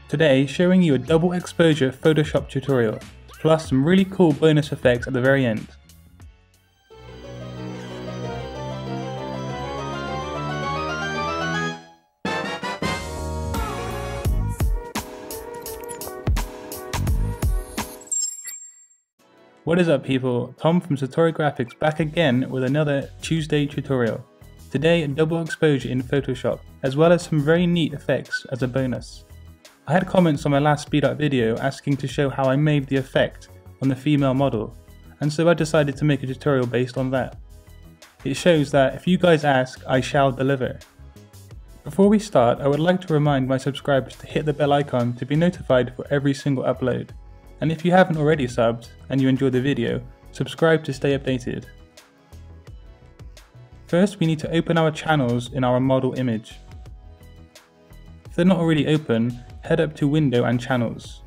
Today, showing you a double exposure Photoshop tutorial, plus some really cool bonus effects at the very end. What is up people, Tom from Satori Graphics back again with another Tuesday tutorial. Today double exposure in Photoshop, as well as some very neat effects as a bonus. I had comments on my last speed up video asking to show how I made the effect on the female model, and so I decided to make a tutorial based on that. It shows that if you guys ask, I shall deliver. Before we start, I would like to remind my subscribers to hit the bell icon to be notified for every single upload. And if you haven't already subbed and you enjoyed the video, subscribe to stay updated. First, we need to open our channels in our model image. If they're not already open, head up to Window and Channels.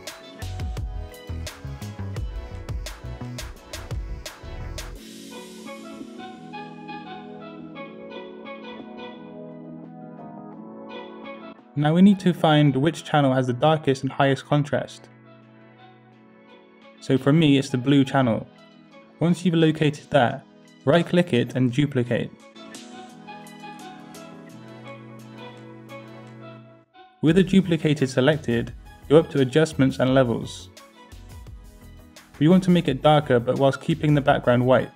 Now we need to find which channel has the darkest and highest contrast. So for me, it's the blue channel. Once you've located that, right click it and duplicate. With the duplicated selected, go up to Adjustments and Levels. We want to make it darker but whilst keeping the background white.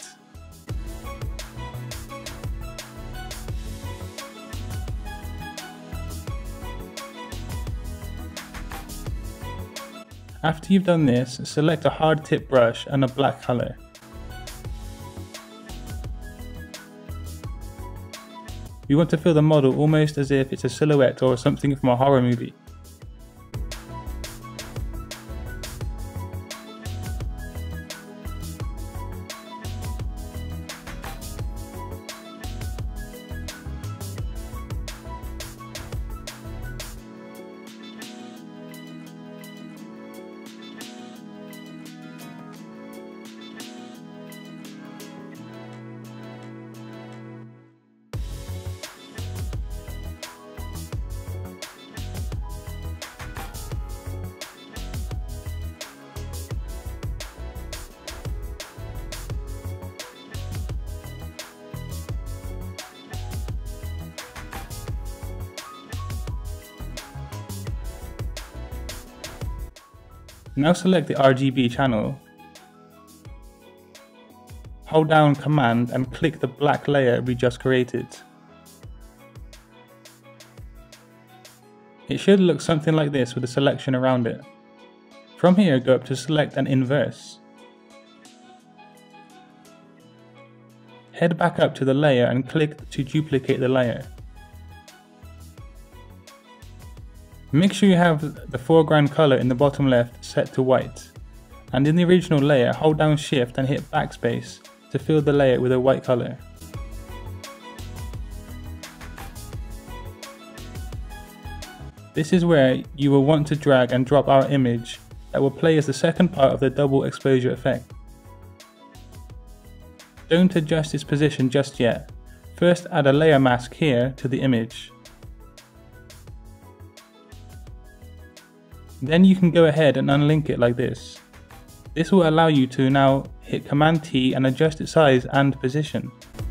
After you've done this, select a hard tip brush and a black colour. We want to fill the model almost as if it's a silhouette or something from a horror movie. Now select the RGB channel, hold down Command and click the black layer we just created. It should look something like this with a selection around it. From here, go up to Select and Inverse. Head back up to the layer and click to duplicate the layer. Make sure you have the foreground color in the bottom left set to white, and in the original layer hold down Shift and hit backspace to fill the layer with a white color. This is where you will want to drag and drop our image that will play as the second part of the double exposure effect. Don't adjust its position just yet. First add a layer mask here to the image. Then you can go ahead and unlink it like this. This will allow you to now hit Command T and adjust its size and position.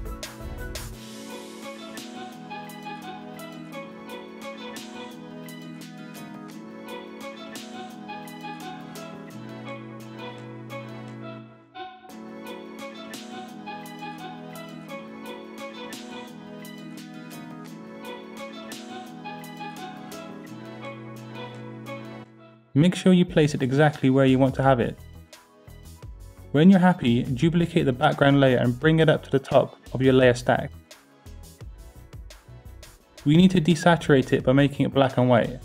Make sure you place it exactly where you want to have it. When you're happy, duplicate the background layer and bring it up to the top of your layer stack. We need to desaturate it by making it black and white.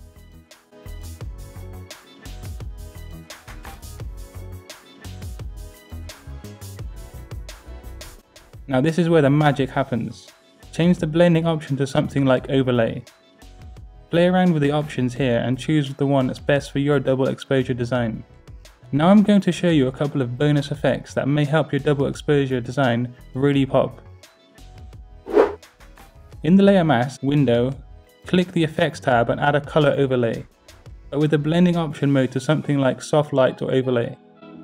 Now this is where the magic happens. Change the blending option to something like overlay. Play around with the options here and choose the one that's best for your double exposure design. Now I'm going to show you a couple of bonus effects that may help your double exposure design really pop. In the layer mask window, click the effects tab and add a color overlay. but with the blending option mode to something like soft light or overlay.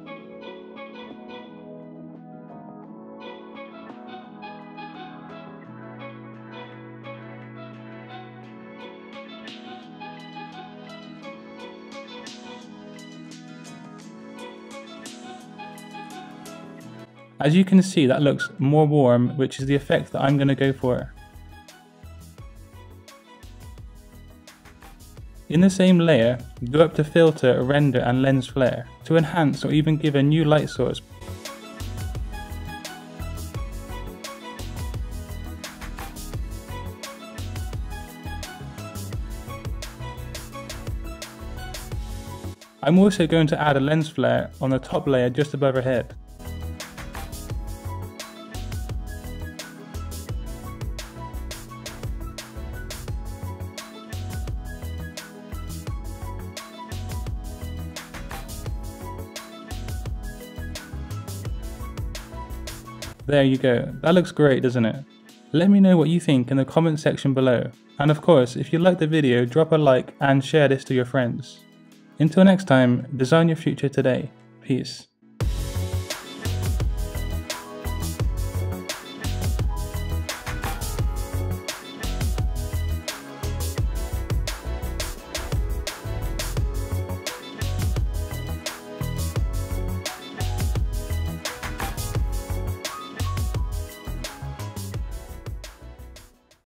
As you can see, that looks more warm, which is the effect that I'm going to go for. In the same layer, go up to Filter, Render and Lens Flare to enhance or even give a new light source. I'm also going to add a lens flare on the top layer just above her head. There you go, that looks great, doesn't it? Let me know what you think in the comment section below, and of course, if you liked the video, drop a like and share this to your friends. Until next time, design your future today. Peace.